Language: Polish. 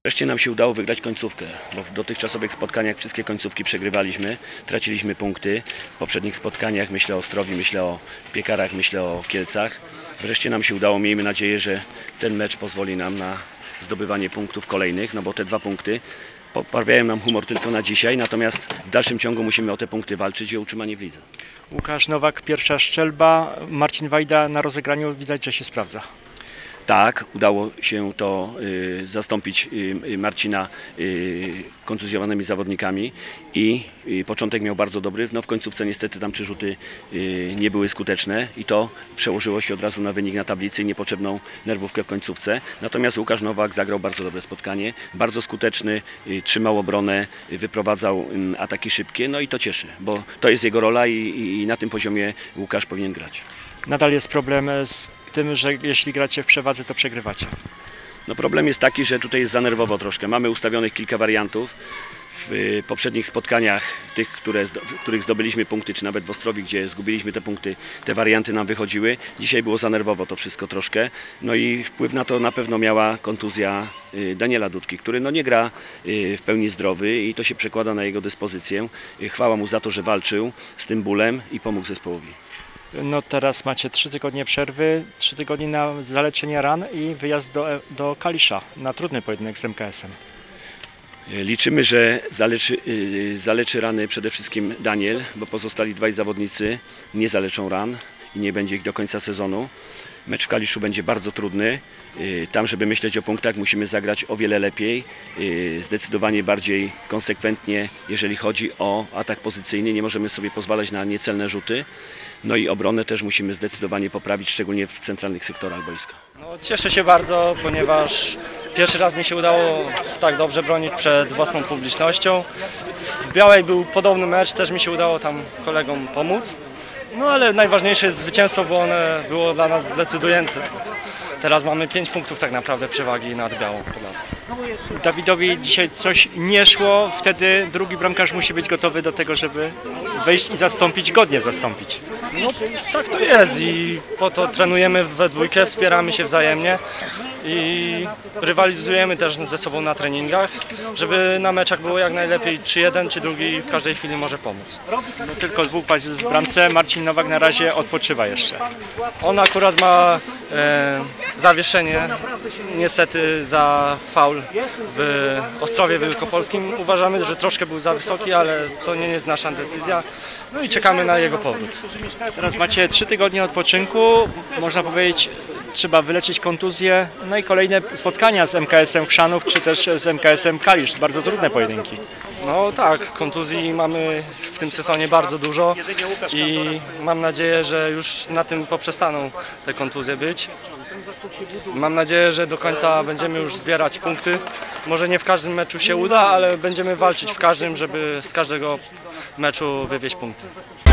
Wreszcie nam się udało wygrać końcówkę, bo w dotychczasowych spotkaniach wszystkie końcówki przegrywaliśmy, traciliśmy punkty. W poprzednich spotkaniach myślę o Ostrowi, myślę o Piekarach, myślę o Kielcach. Wreszcie nam się udało, miejmy nadzieję, że ten mecz pozwoli nam na zdobywanie punktów kolejnych, no bo te 2 punkty poprawiają nam humor tylko na dzisiaj, natomiast w dalszym ciągu musimy o te punkty walczyć i o utrzymanie w lidze. Łukasz Nowak, pierwsza strzelba, Marcin Wajda na rozegraniu widać, że się sprawdza. Tak, udało się to zastąpić Marcina kontuzjowanymi zawodnikami i początek miał bardzo dobry. No w końcówce niestety tam przerzuty nie były skuteczne i to przełożyło się od razu na wynik na tablicy i niepotrzebną nerwówkę w końcówce. Natomiast Łukasz Nowak zagrał bardzo dobre spotkanie, bardzo skuteczny, trzymał obronę, wyprowadzał ataki szybkie, no i to cieszy, bo to jest jego rola i na tym poziomie Łukasz powinien grać. Nadal jest problem z tym, że jeśli gracie w przewadze, to przegrywacie. No problem jest taki, że tutaj jest za nerwowo troszkę. Mamy ustawionych kilka wariantów. W poprzednich spotkaniach, tych, w których zdobyliśmy punkty, czy nawet w Ostrowi, gdzie zgubiliśmy te punkty, te warianty nam wychodziły. Dzisiaj było za nerwowo to wszystko troszkę. No i wpływ na to na pewno miała kontuzja Daniela Dudki, który no nie gra w pełni zdrowy i to się przekłada na jego dyspozycję. Chwała mu za to, że walczył z tym bólem i pomógł zespołowi. No teraz macie 3 tygodnie przerwy, 3 tygodnie na zaleczenie ran i wyjazd do Kalisza na trudny pojedynek z MKS-em. Liczymy, że zaleczy rany przede wszystkim Daniel, bo pozostali 2 zawodnicy nie zaleczą ran i nie będzie ich do końca sezonu. Mecz w Kaliszu będzie bardzo trudny. Tam, żeby myśleć o punktach, musimy zagrać o wiele lepiej, zdecydowanie bardziej konsekwentnie, jeżeli chodzi o atak pozycyjny. Nie możemy sobie pozwalać na niecelne rzuty. No i obronę też musimy zdecydowanie poprawić, szczególnie w centralnych sektorach boiska. No, cieszę się bardzo, ponieważ pierwszy raz mi się udało tak dobrze bronić przed własną publicznością. W Białej był podobny mecz, też mi się udało tam kolegom pomóc. No ale najważniejsze jest zwycięstwo, bo one było dla nas decydujące. Teraz mamy 5 punktów tak naprawdę przewagi nad Białą Podlaską. Dawidowi dzisiaj coś nie szło, wtedy drugi bramkarz musi być gotowy do tego, żeby wejść i zastąpić, godnie zastąpić. No tak to jest i po to trenujemy we dwójkę, wspieramy się wzajemnie i rywalizujemy też ze sobą na treningach, żeby na meczach było jak najlepiej, czy jeden, czy drugi w każdej chwili może pomóc. No, tylko 2 państw z bramce, Marcin Nowak na razie odpoczywa jeszcze. On akurat ma zawieszenie niestety za faul w Ostrowie Wielkopolskim. Uważamy, że troszkę był za wysoki, ale to nie jest nasza decyzja. No i czekamy na jego powrót. Teraz macie 3 tygodnie odpoczynku, można powiedzieć, trzeba wyleczyć kontuzję, no i kolejne spotkania z MKS-em Chrzanów, czy też z MKS-em Kalisz, bardzo trudne pojedynki. No tak, kontuzji mamy w tym sezonie bardzo dużo i mam nadzieję, że już na tym poprzestaną te kontuzje być. Mam nadzieję, że do końca będziemy już zbierać punkty. Może nie w każdym meczu się uda, ale będziemy walczyć w każdym, żeby z każdego meczu wywieźć punkty.